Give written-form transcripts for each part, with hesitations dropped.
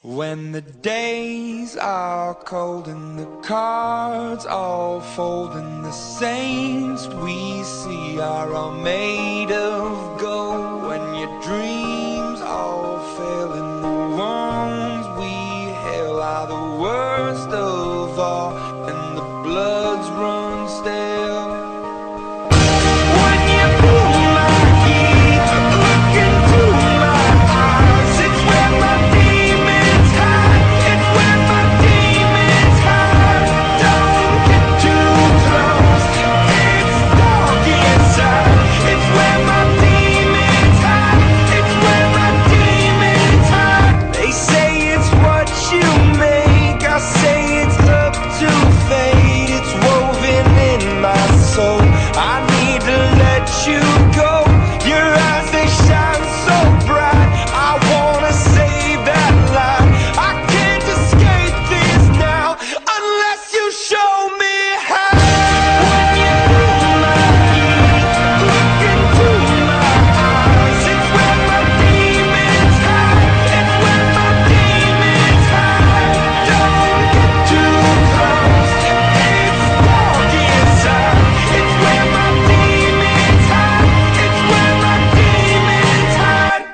When the days are cold and the cards all fold and the saints we see are all made of gold, when your dreams all fail and the ones we hail are the worst of all and the bloods run stale. When you feel my heat, look into my eyes, it's where my demons hide, it's where my demons hide. Don't get too close, it's dark inside, it's where my demons hide, it's where my demons hide. They say it's what you make, I say it's up to fate, it's woven in my soul. I need to let you go. Your eyes, they shine so bright. I wanna save that light. I can't escape this now unless you show me how. When you feel my heat, look into my eyes, it's where my demons hide, it's where my demons hide. Don't get too close, it's dark inside, it's where my demons hide, it's where my demons hide.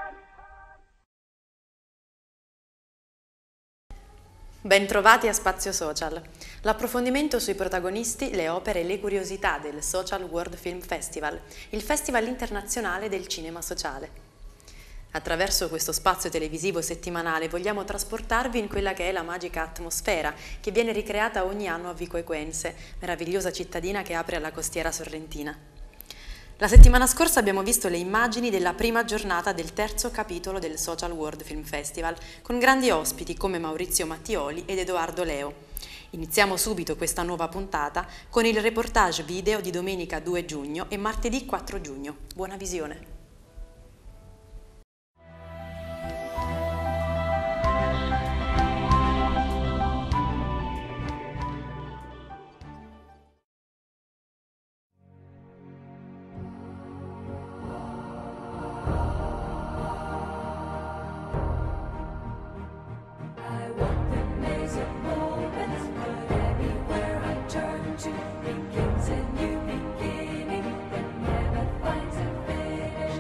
Bentrovati a Spazio Social, l'approfondimento sui protagonisti, le opere e le curiosità del Social World Film Festival, il festival internazionale del cinema sociale. Attraverso questo spazio televisivo settimanale vogliamo trasportarvi in quella che è la magica atmosfera che viene ricreata ogni anno a Vico Equense, meravigliosa cittadina che apre alla costiera sorrentina. La settimana scorsa abbiamo visto le immagini della prima giornata del terzo capitolo del Social World Film Festival, con grandi ospiti come Maurizio Mattioli ed Edoardo Leo. Iniziamo subito questa nuova puntata con il reportage video di domenica 2 giugno e martedì 4 giugno. Buona visione! I walk the maze of moments, but everywhere I turn to begins a new beginning that never finds a finish.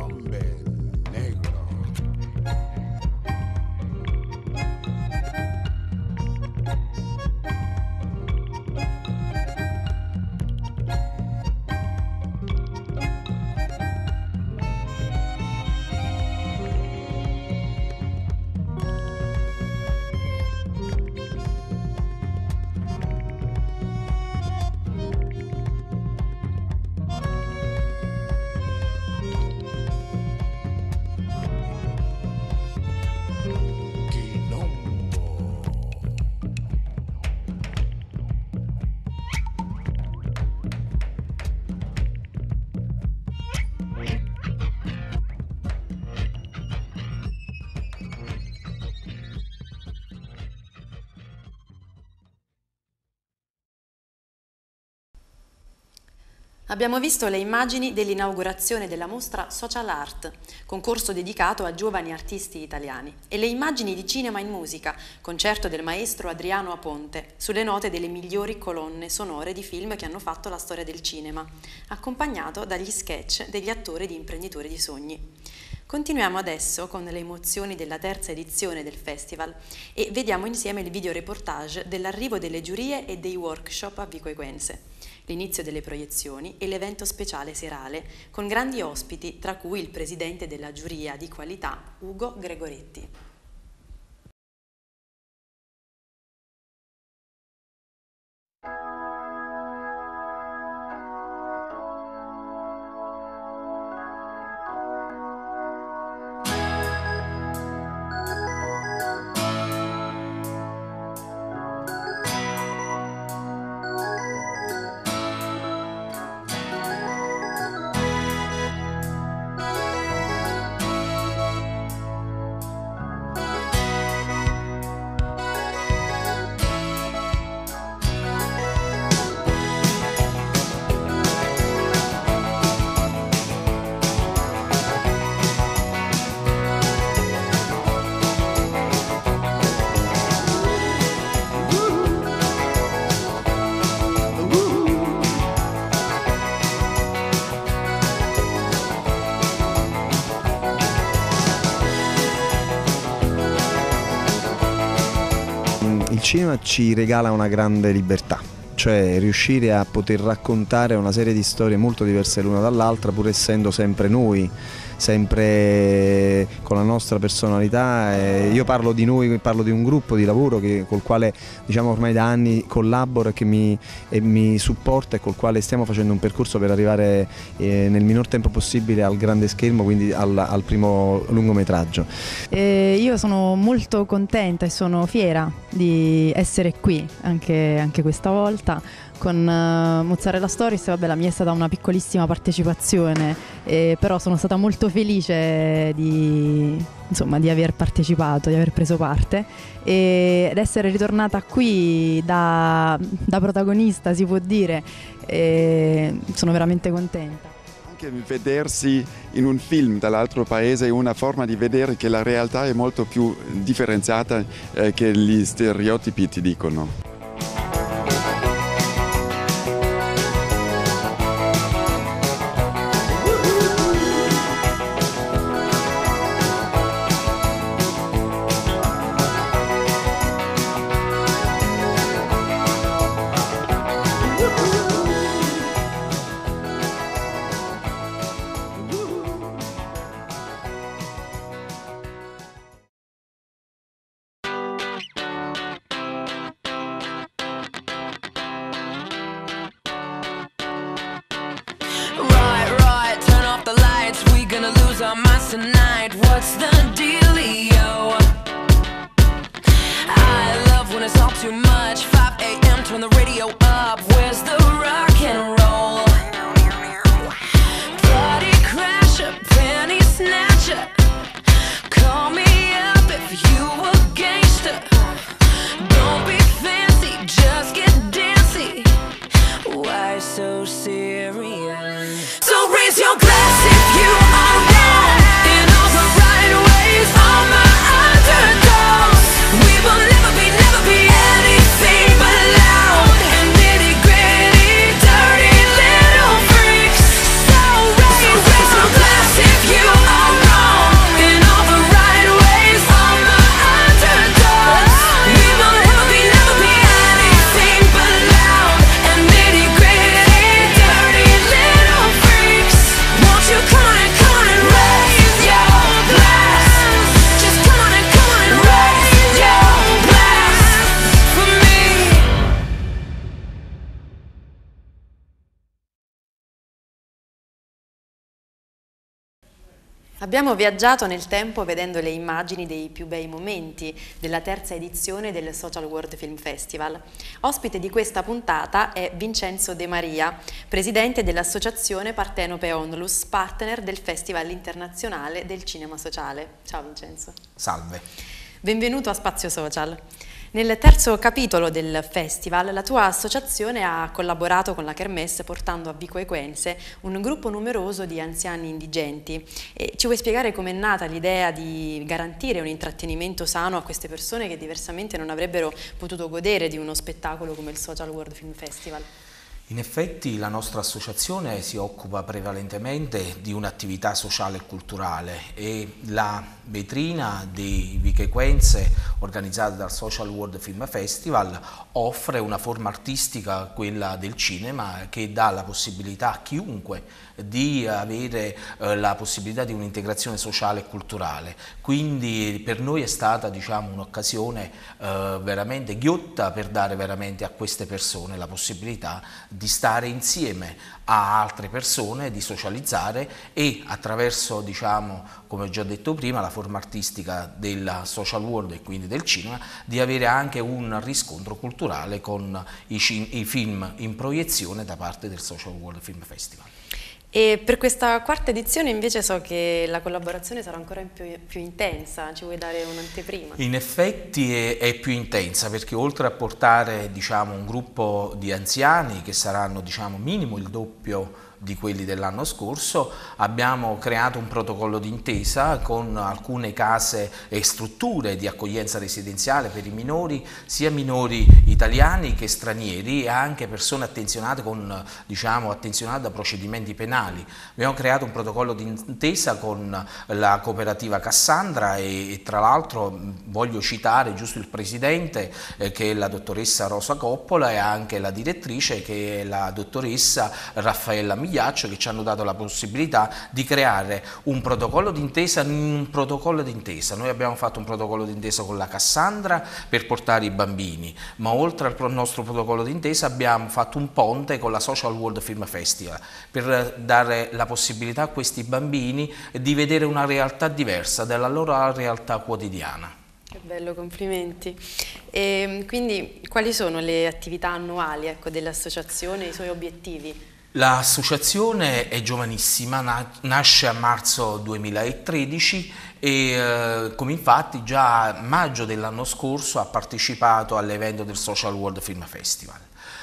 hombre negro. Abbiamo visto le immagini dell'inaugurazione della mostra Social Art, concorso dedicato a giovani artisti italiani, e le immagini di Cinema in Musica, concerto del maestro Adriano Aponte, sulle note delle migliori colonne sonore di film che hanno fatto la storia del cinema, accompagnato dagli sketch degli attori di Imprenditori di Sogni. Continuiamo adesso con le emozioni della terza edizione del festival e vediamo insieme il videoreportage dell'arrivo delle giurie e dei workshop a Vico Equense, l'inizio delle proiezioni e l'evento speciale serale con grandi ospiti, tra cui il presidente della giuria di qualità Ugo Gregoretti. Il cinema ci regala una grande libertà, cioè riuscire a poter raccontare una serie di storie molto diverse l'una dall'altra, pur essendo sempre noi, sempre con la nostra personalità. Io parlo di noi, parlo di un gruppo di lavoro col quale diciamo ormai da anni collaboro e che mi supporta e col quale stiamo facendo un percorso per arrivare nel minor tempo possibile al grande schermo, quindi al primo lungometraggio. Io sono molto contenta e sono fiera di essere qui anche questa volta con Mozzarella Stories. Vabbè, la mia è stata una piccolissima partecipazione, però sono stata molto felice di aver partecipato, di aver preso parte, ed essere ritornata qui da protagonista, si può dire. Sono veramente contenta. Anche vedersi in un film dall'altro paese è una forma di vedere che la realtà è molto più differenziata che gli stereotipi ti dicono. Tonight, what's the dealio? I love when it's all too much. 5 a.m. turn the radio up. Where's the rock and roll? Party crasher, penny snatcher. Call me up if you a gangster. Don't be fancy, just get dancy. Why so serious? So raise your glass if you are wrong. You Abbiamo viaggiato nel tempo vedendo le immagini dei più bei momenti della terza edizione del Social World Film Festival. Ospite di questa puntata è Vincenzo De Maria, presidente dell'associazione Partenope Onlus, partner del Festival Internazionale del Cinema Sociale. Ciao Vincenzo. Salve. Benvenuto a Spazio Social. Nel terzo capitolo del festival la tua associazione ha collaborato con la Kermesse portando a Vico Equense un gruppo numeroso di anziani indigenti. E ci vuoi spiegare com'è nata l'idea di garantire un intrattenimento sano a queste persone che diversamente non avrebbero potuto godere di uno spettacolo come il Social World Film Festival? In effetti la nostra associazione si occupa prevalentemente di un'attività sociale e culturale e la vetrina di Vico Equense organizzata dal Social World Film Festival offre una forma artistica, quella del cinema, che dà la possibilità a chiunque di avere la possibilità di un'integrazione sociale e culturale. Quindi per noi è stata, diciamo, un'occasione veramente ghiotta per dare veramente a queste persone la possibilità di stare insieme a altre persone, di socializzare e attraverso, diciamo, come ho già detto prima, la forma artistica della social world e quindi del cinema, di avere anche un riscontro culturale con i film in proiezione da parte del Social World Film Festival. E per questa quarta edizione invece so che la collaborazione sarà ancora più intensa, ci vuoi dare un'anteprima? In effetti è più intensa perché oltre a portare, diciamo, un gruppo di anziani che saranno, diciamo, minimo il doppio di quelli dell'anno scorso, abbiamo creato un protocollo d'intesa con alcune case e strutture di accoglienza residenziale per i minori, sia minori italiani che stranieri e anche persone attenzionate con, diciamo, attenzionate da procedimenti penali. Abbiamo creato un protocollo d'intesa con la cooperativa Cassandra e tra l'altro voglio citare giusto il presidente che è la dottoressa Rosa Coppola e anche la direttrice che è la dottoressa Raffaella Migliaccio, che ci hanno dato la possibilità di creare un protocollo d'intesa in un protocollo d'intesa. Noi abbiamo fatto un protocollo d'intesa con la Cassandra per portare i bambini, ma oltre al nostro protocollo d'intesa abbiamo fatto un ponte con la Social World Film Festival per dare la possibilità a questi bambini di vedere una realtà diversa dalla loro realtà quotidiana. Che bello, complimenti. E quindi quali sono le attività annuali, ecco, dell'associazione, i suoi obiettivi? L'associazione è giovanissima, nasce a marzo 2013 e come infatti già a maggio dell'anno scorso ha partecipato all'evento del Social World Film Festival.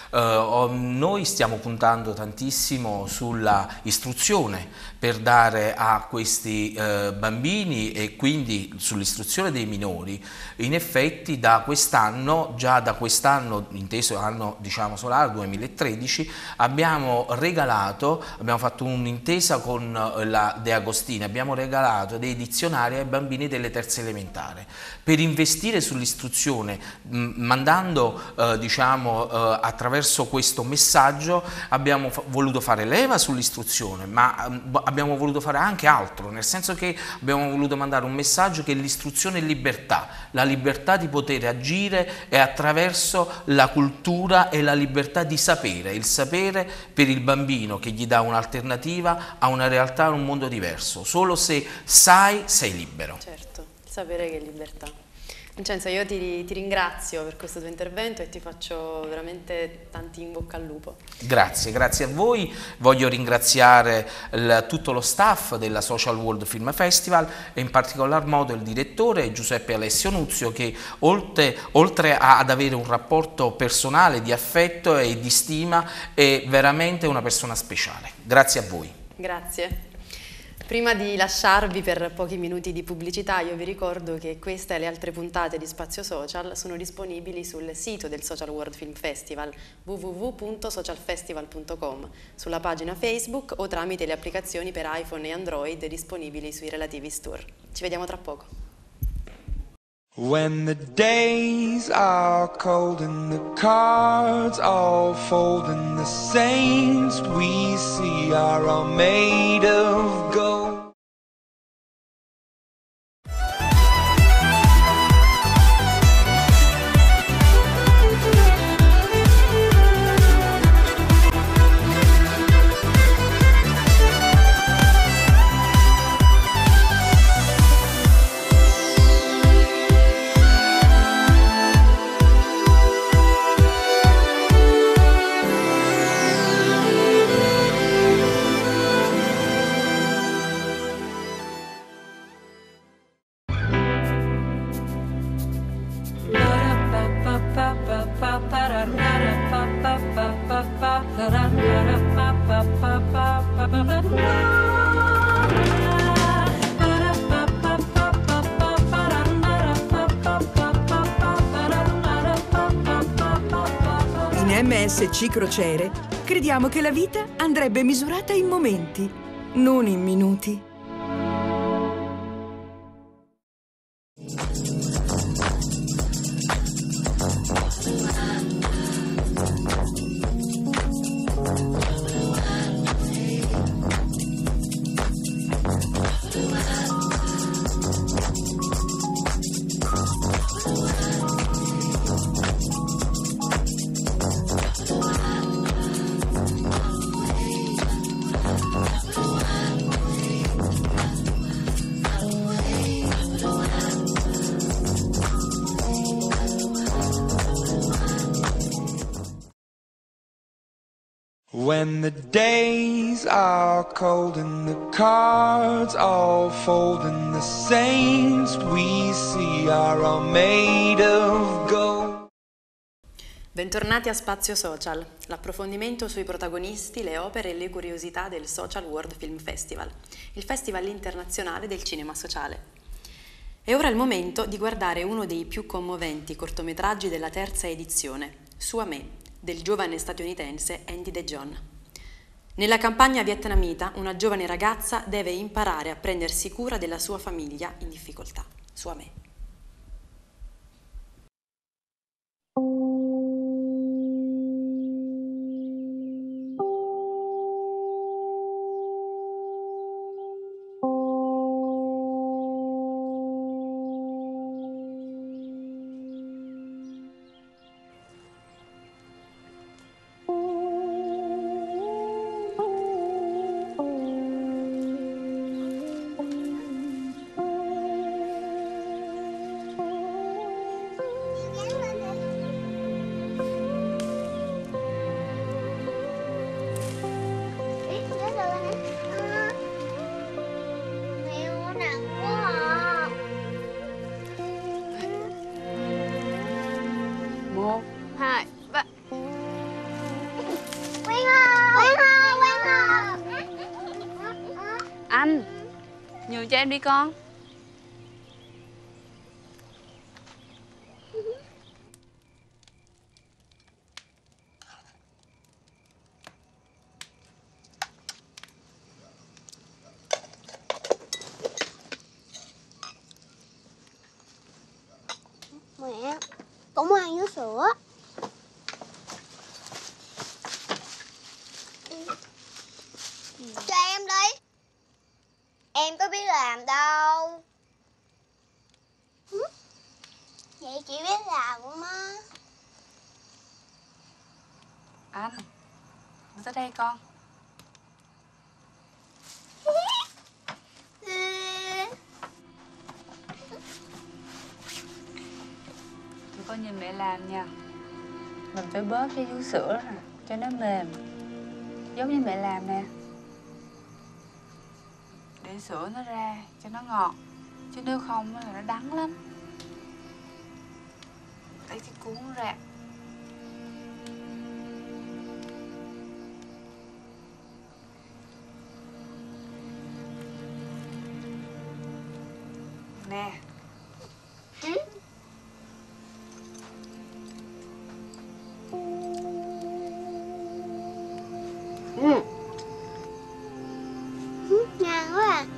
Noi stiamo puntando tantissimo sulla istruzione per dare a questi bambini e quindi sull'istruzione dei minori. In effetti da quest'anno, già da quest'anno, inteso anno, diciamo, solare 2013, abbiamo fatto un'intesa con la De Agostini, abbiamo regalato dei dizionari ai bambini delle terze elementari per investire sull'istruzione, mandando diciamo, attraverso questo messaggio abbiamo voluto fare leva sull'istruzione, ma abbiamo voluto fare anche altro, nel senso che abbiamo voluto mandare un messaggio che l'istruzione è libertà, la libertà di poter agire è attraverso la cultura e la libertà di sapere, il sapere per il bambino che gli dà un'alternativa a una realtà, a un mondo diverso, solo se sai sei libero. Certo, sapere che è libertà. Vincenzo, io ti ringrazio per questo tuo intervento e ti faccio veramente tanti in bocca al lupo. Grazie, grazie a voi. Voglio ringraziare tutto lo staff della Social World Film Festival e in particolar modo il direttore Giuseppe Alessio Nuzio che oltre ad avere un rapporto personale di affetto e di stima è veramente una persona speciale. Grazie a voi. Grazie. Prima di lasciarvi per pochi minuti di pubblicità, io vi ricordo che questa e le altre puntate di Spazio Social sono disponibili sul sito del Social World Film Festival www.socialfestival.com, sulla pagina Facebook o tramite le applicazioni per iPhone e Android disponibili sui relativi store. Ci vediamo tra poco. When the days are cold and the cards all fold and the saints we see are all made of gold. MSC Crociere crediamo che la vita andrebbe misurata in momenti, non in minuti. When the days are cold and the cards all fold and the saints we see are all made of gold. Bentornati a Spazio Social, l'approfondimento sui protagonisti, le opere e le curiosità del Social World Film Festival, il festival internazionale del cinema sociale. È ora il momento di guardare uno dei più commoventi cortometraggi della terza edizione, Su a me, del giovane statunitense Andy DeJong. Nella campagna vietnamita, una giovane ragazza deve imparare a prendersi cura della sua famiglia in difficoltà. Su a me. Anh, nhường cho em đi con. Mẹ, con muốn ăn vú sữa. Cho em đi. Em có biết làm đâu. Vậy chị biết làm không má? Anh, tới đây con. Tụi con nhìn mẹ làm nha. Mình phải bóp cái vú sữa nè, cho nó mềm, giống như mẹ làm nè. Để sữa nó ra cho nó ngọt, chứ nếu không là nó đắng lắm. Lấy cái cuốn ra. Nè. Ngon quá à.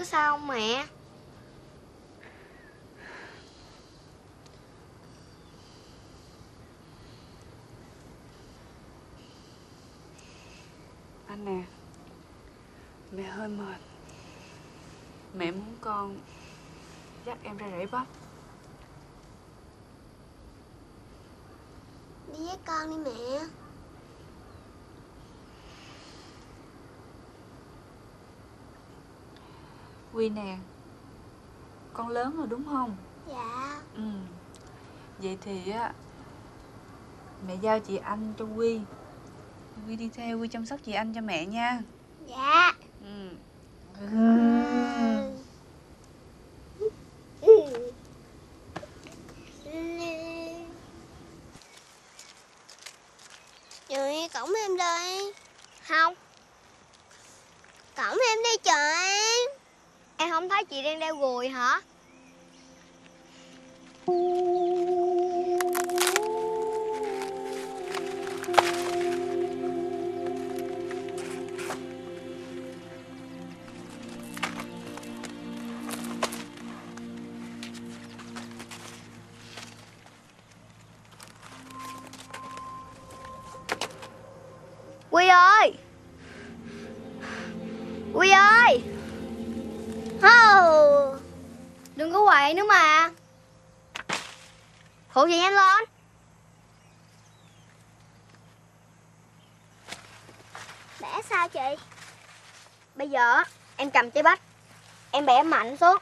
có sao không mẹ? Anh nè, mẹ hơi mệt. Mẹ muốn con dắt em ra rẫy bắp. Đi với con đi mẹ. Quy nè, con lớn rồi đúng không? Dạ. Vậy thì á, mẹ giao chị Anh cho Quy. Quy đi theo, Quy chăm sóc chị Anh cho mẹ nha. Dạ. Chị cõng em đi. Không. Cõng em đi chị. Em không thấy chị đang đeo gùi hả? Quy ơi! Quy ơi! Oh. Đừng có quậy nữa mà. Phụ chị nhanh lên. Bẻ sao chị? Bây giờ em cầm trái bách, em bẻ mạnh xuống.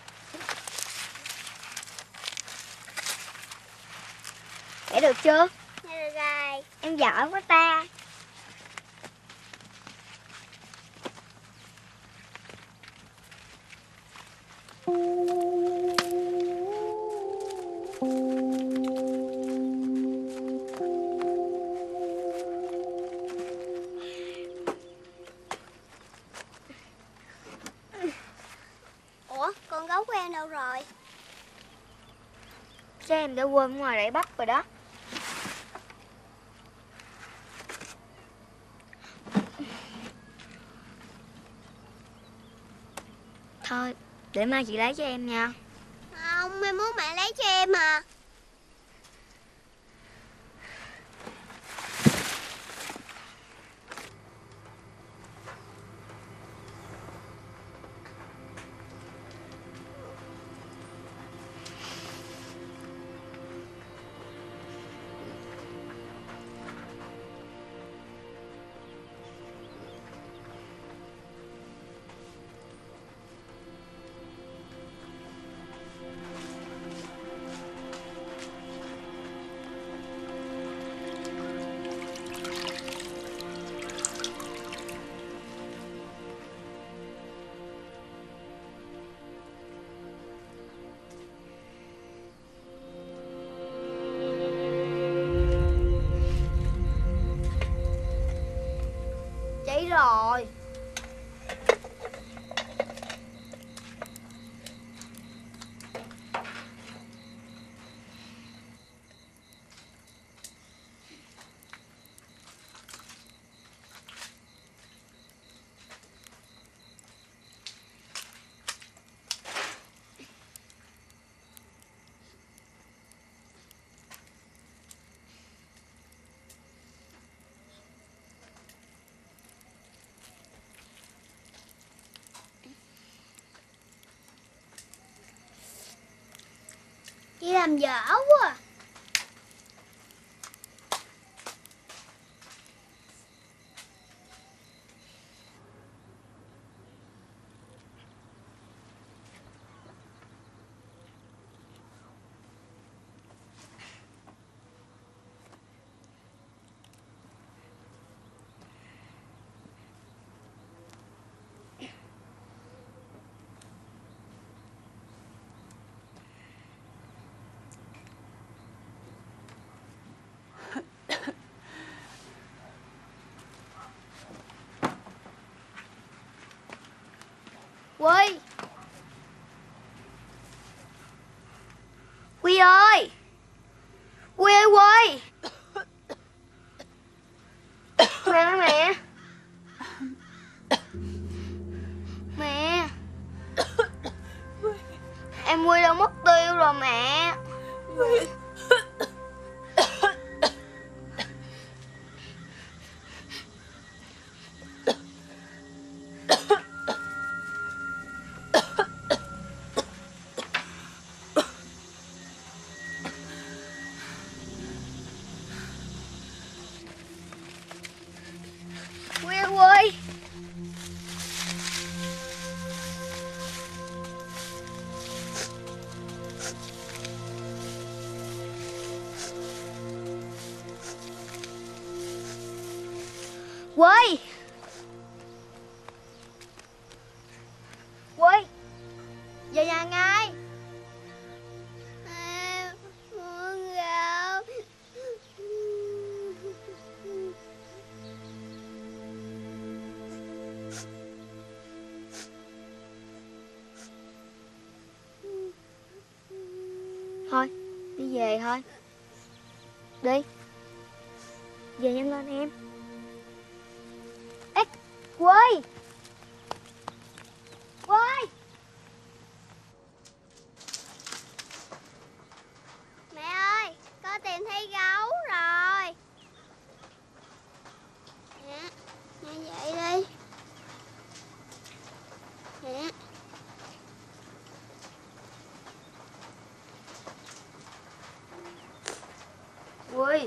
Bẻ được chưa? Dạ được rồi. Em giỏi quá ta. Ủa, con gấu của em đâu rồi? Chắc em đã quên ngoài rẫy bắp rồi đó. Thôi, để mai chị lấy cho em nha. Không, em muốn mẹ lấy cho em à. Chị rồi. Chị làm dở quá. Quy! Quy ơi! Quy ơi Quy! Mẹ ơi mẹ! Mẹ! Em Quy đâu mất tiêu rồi mẹ. Quy ơi Quy. Quy. Quy. Về nhà ngay. Em muốn gạo. Thôi, đi về thôi. Đi. Về nhanh lên em. Ê, Quy. Quy. Mẹ ơi, con tìm thấy gấu rồi. Mẹ dậy đi. Mẹ. Quy.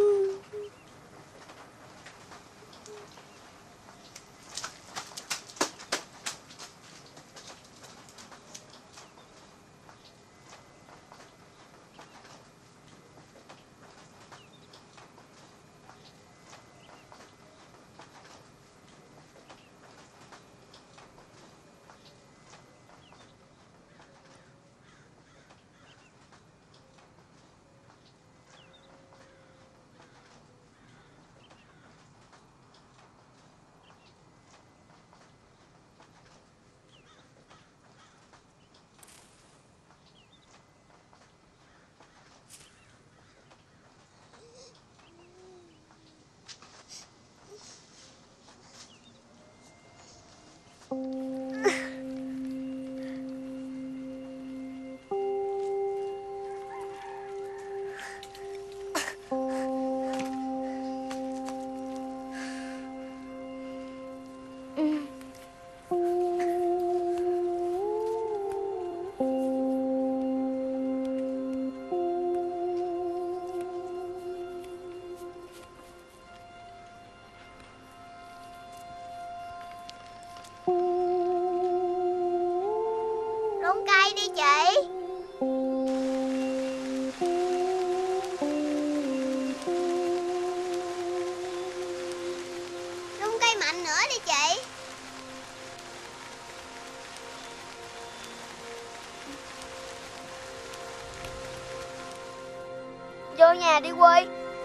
Rung cây đi chị. Rung cây mạnh nữa đi chị. Vô nhà đi Quy.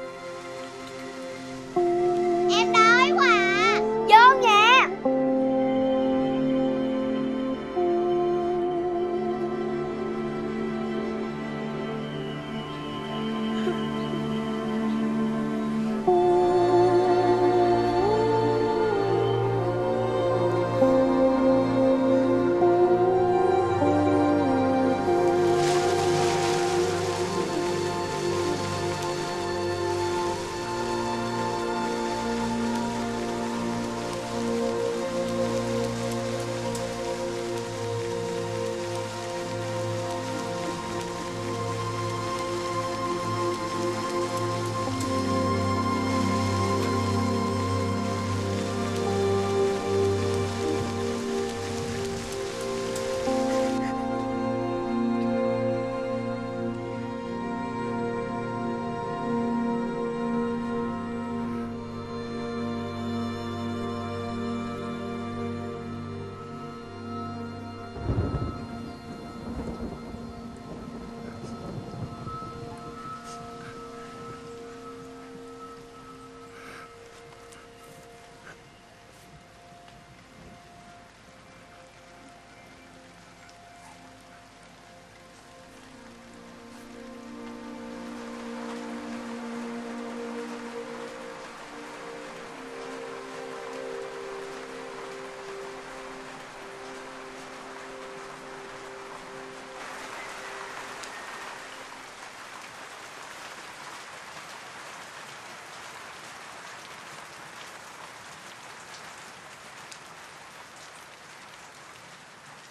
Em đói quá à. Vô nhà.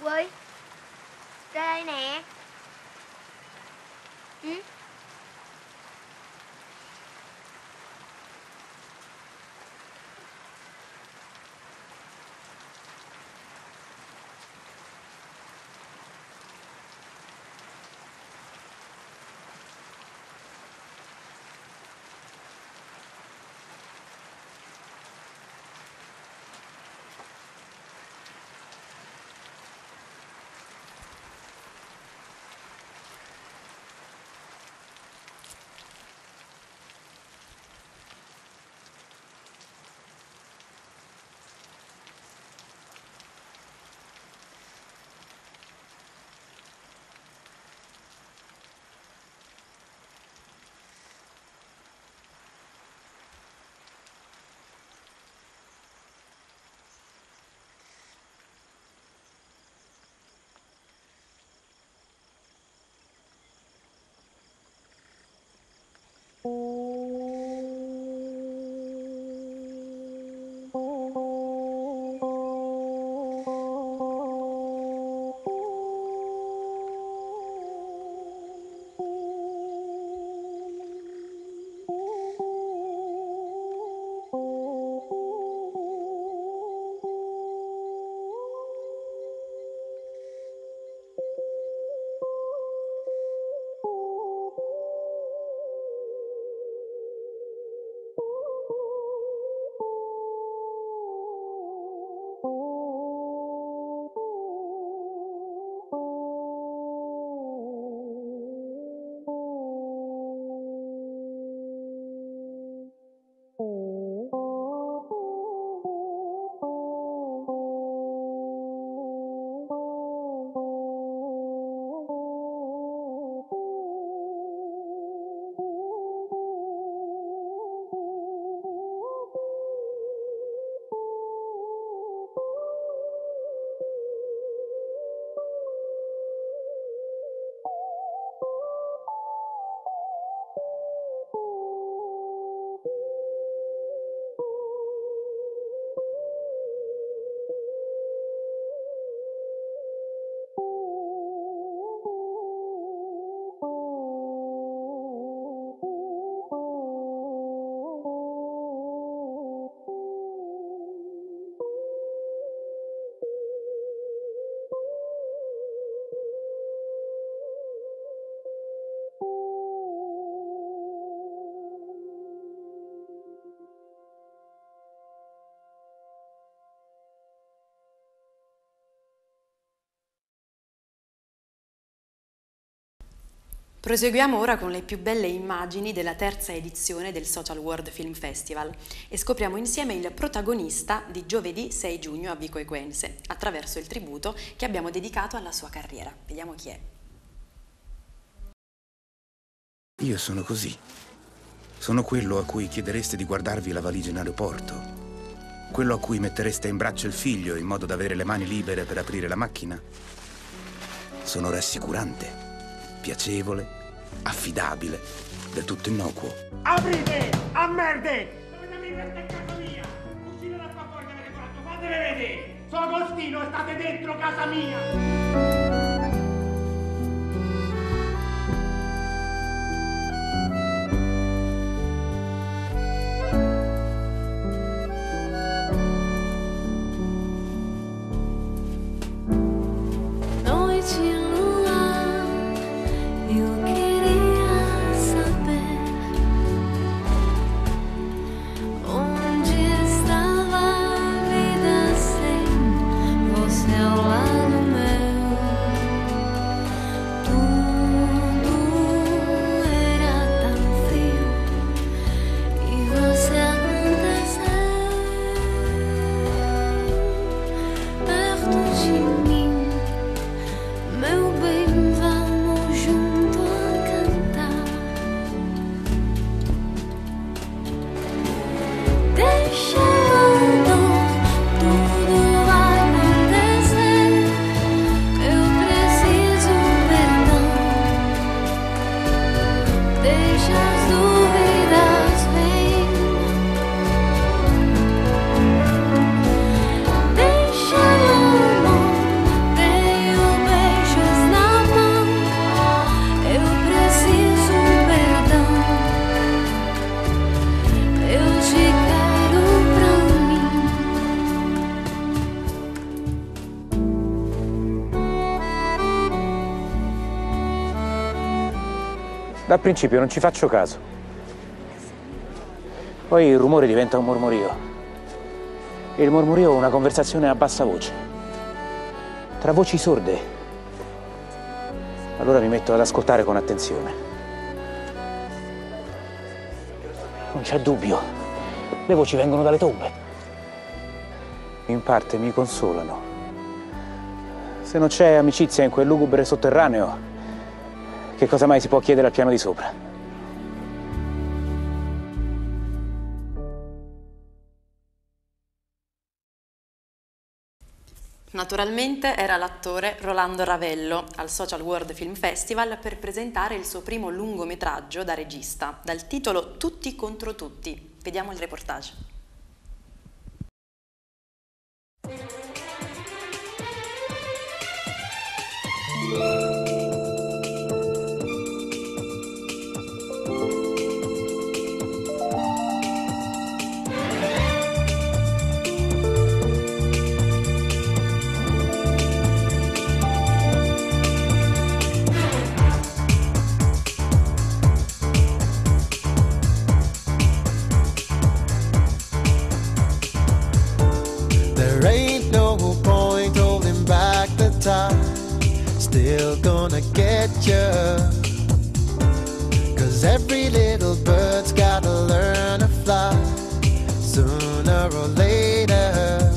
Quy, ra đây nè. Proseguiamo ora con le più belle immagini della terza edizione del Social World Film Festival e scopriamo insieme il protagonista di giovedì 6 giugno a Vico Equense, attraverso il tributo che abbiamo dedicato alla sua carriera. Vediamo chi è. Io sono così. Sono quello a cui chiedereste di guardarvi la valigia in aeroporto. Quello a cui mettereste in braccio il figlio in modo da avere le mani libere per aprire la macchina. Sono rassicurante, piacevole, affidabile, del tutto innocuo. Aprite! A merde! Dovete aprire questa casa mia! Uscite da qua fuori che avete fatto, fatele vedere! Sono Agostino, state dentro casa mia! Ao lado meu Dal principio non ci faccio caso. Poi il rumore diventa un mormorio. E il mormorio è una conversazione a bassa voce. Tra voci sorde. Allora mi metto ad ascoltare con attenzione. Non c'è dubbio. Le voci vengono dalle tombe. In parte mi consolano. Se non c'è amicizia in quel lugubre sotterraneo, che cosa mai si può chiedere al piano di sopra? Naturalmente era l'attore Rolando Ravello al Social World Film Festival per presentare il suo primo lungometraggio da regista, dal titolo Tutti contro tutti. Vediamo il reportage. There ain't no point holding back the time, still gonna get you. 'Cause every little bird's gotta learn to fly, sooner or later.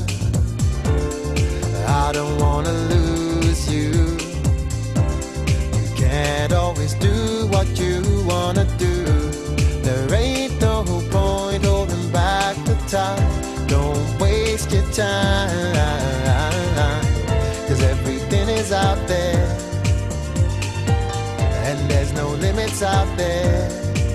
I don't wanna lose you. You can't always do what you wanna do. There ain't no point holding back the time. Don't waste your time, 'cause everything is out there, and there's no limits out there.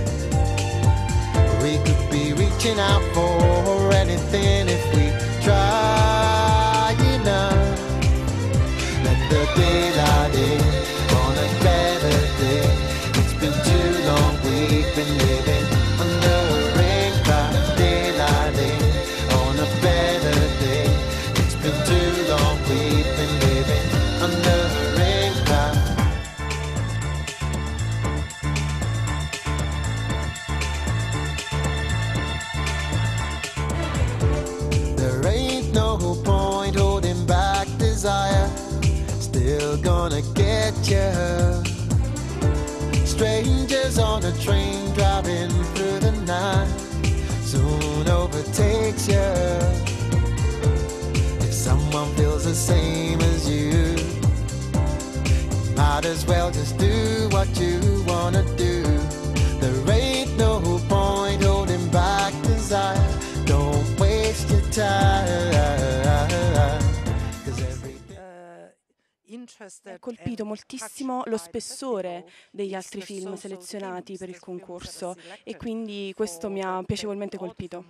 We could be reaching out for anything if we try enough. Let the daylight in on a better day. It's been too long, we've been living under a rain cloud. Daylight in on a better day. It's been too long, we've been living under a rain cloud. There ain't no point holding back desire, still gonna get you. Strangers on a train driving through the night, soon overtakes you. If someone feels the same as you, might as well just do what you wanna do. There ain't no point holding back desire, don't waste your time. Mi ha colpito moltissimo lo spessore degli altri film selezionati per il concorso e quindi questo mi ha piacevolmente colpito.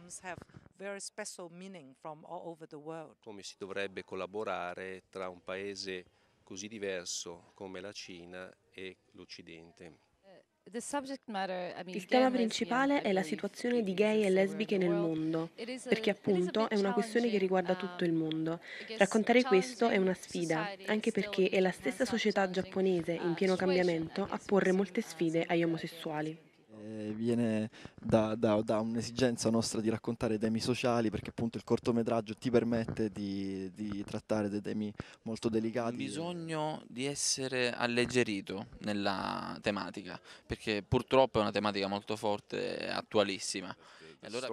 Come si dovrebbe collaborare tra un paese così diverso come la Cina e l'Occidente. Il tema principale è la situazione di gay e lesbiche nel mondo, perché appunto è una questione che riguarda tutto il mondo. Raccontare questo è una sfida, anche perché è la stessa società giapponese in pieno cambiamento a porre molte sfide agli omosessuali. Viene da un'esigenza nostra di raccontare temi sociali, perché appunto il cortometraggio ti permette di trattare dei temi molto delicati. Bisogno di essere alleggerito nella tematica, perché purtroppo è una tematica molto forte e attualissima. E allora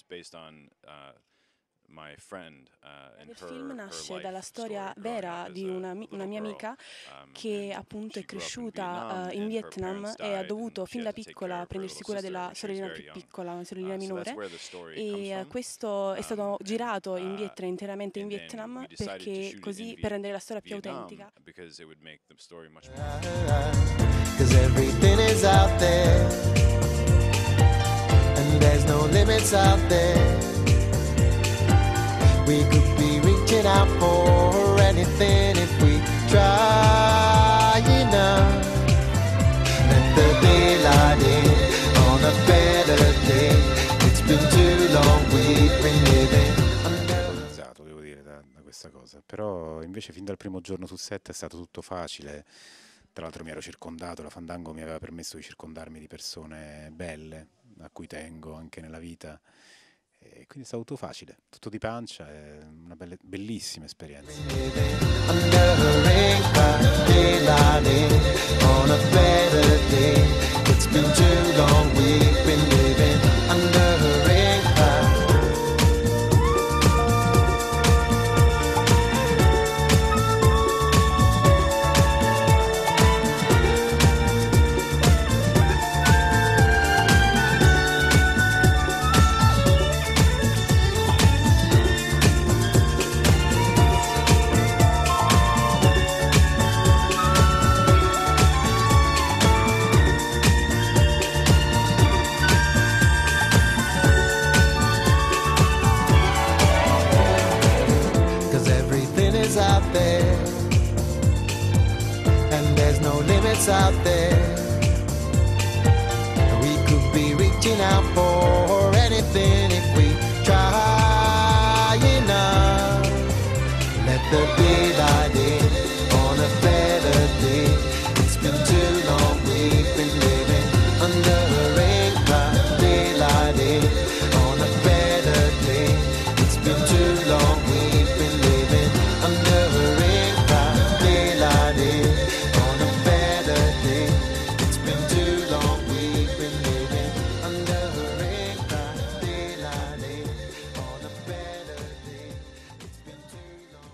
Il film nasce dalla storia vera di una mia amica che appunto è cresciuta in Vietnam e ha dovuto fin da piccola prendersi cura della sorellina più piccola, una sorellina minore, e questo è stato girato in Vietnam, interamente in Vietnam, perché così per rendere la storia più autentica. Because everything is out there, and there's no limits out there. We could be reaching out for anything if we try enough. Let the daylight in on a better day. It's been too long, we've been living. Devo dire da questa cosa, però invece fin dal primo giorno sul set è stato tutto facile. Tra l'altro mi ero circondato, la Fandango mi aveva permesso di circondarmi di persone belle, a cui tengo anche nella vita. E quindi è stato tutto facile, tutto di pancia, è una bellissima esperienza. Out there, and there's no limits out there. We could be reaching out for anything if we try enough. Let the daylight in on a better day. It's been too long we've been living under a rain cloud. Daylight in on a better day. It's been too long we've been living under a rain cloud, daylight in on a better day. It's been too long we've been living under a rain cloud, daylight in on a better day. It's been too long.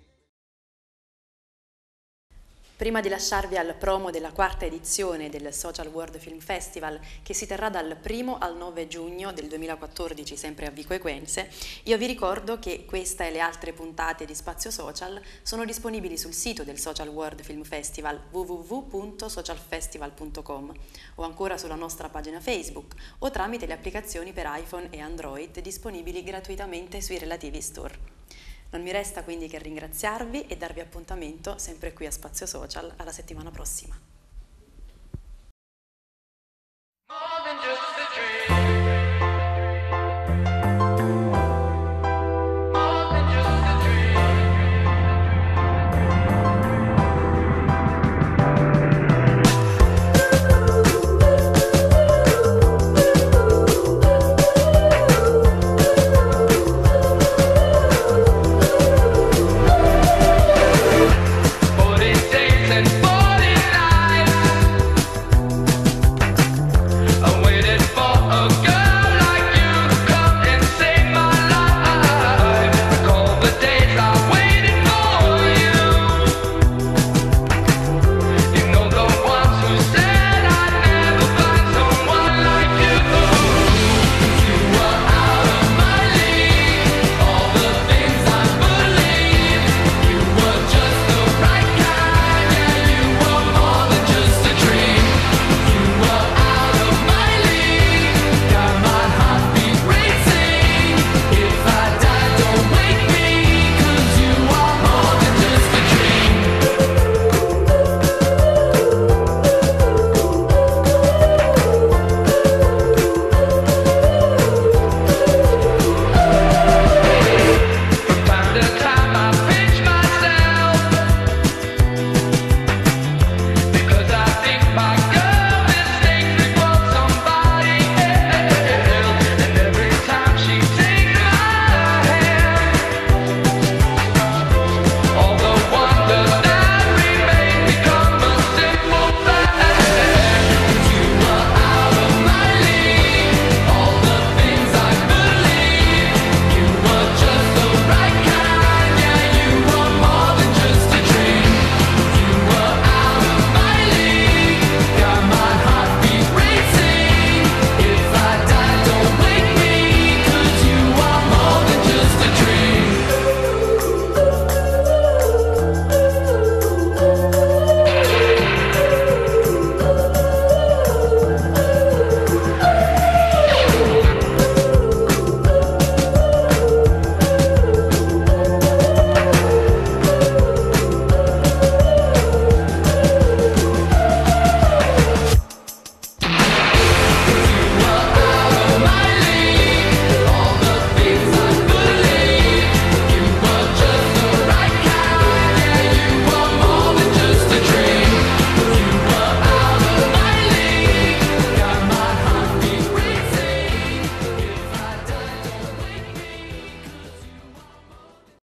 Prima di lasciarvi al promo della quarta edizione del Social World Film Festival, che si terrà dal 1 al 9 giugno del 2014 sempre a Vico Equense, io vi ricordo che questa e le altre puntate di Spazio Social sono disponibili sul sito del Social World Film Festival www.socialfestival.com o ancora sulla nostra pagina Facebook o tramite le applicazioni per iPhone e Android disponibili gratuitamente sui relativi store. Non mi resta quindi che ringraziarvi e darvi appuntamento sempre qui a Spazio Social alla settimana prossima.